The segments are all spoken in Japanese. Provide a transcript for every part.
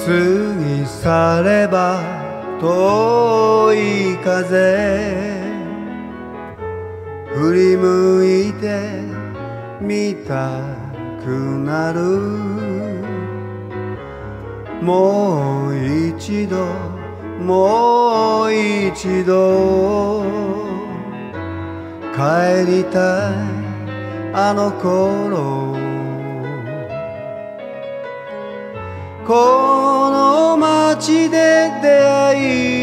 過ぎ去れば遠い風振り向いてみたくなるもう一度もう一度帰りたいあの頃この街で出会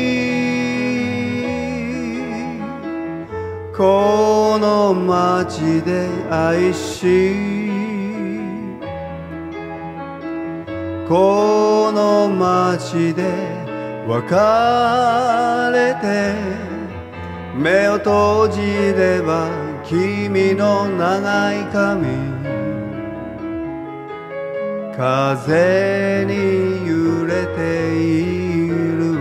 いこの街で愛しこの街で別れて目を閉じれば君の長い髪風に揺れている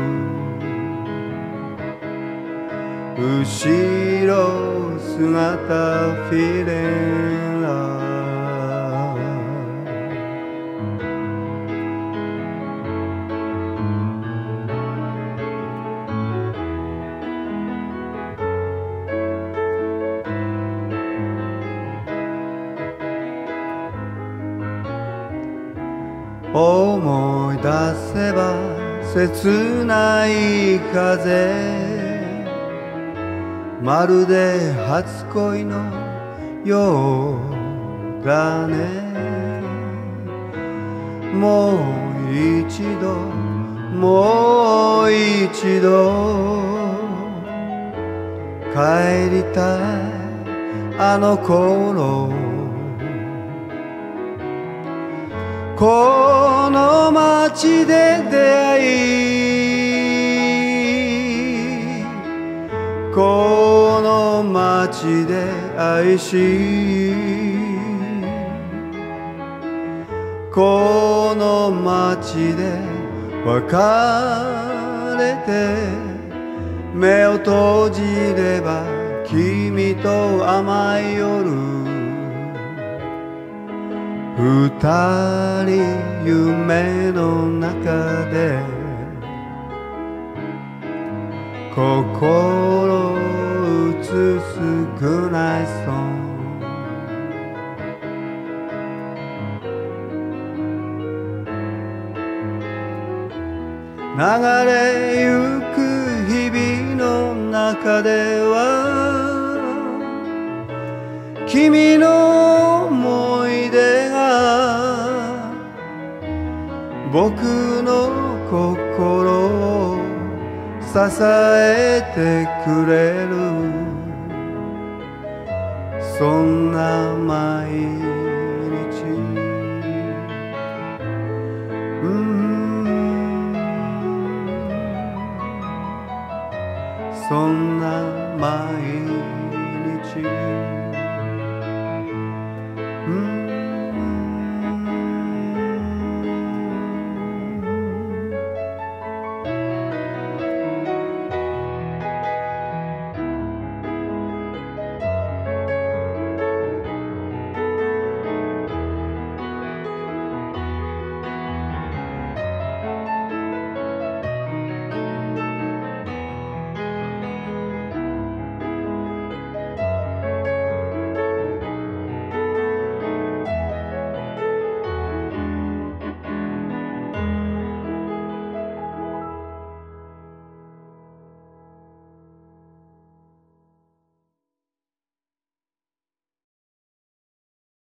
後ろ姿フィレンラ思い出せば切ない風まるで初恋のようだねもう一度もう一度帰りたいあの頃この街で出会いこの街で愛しこの街で別れて目を閉じれば君と甘い夜二人夢の中で心映すグッナイソン流れゆく日々の中では君の思い出が僕の心を支えてくれるそんな毎日そんな毎日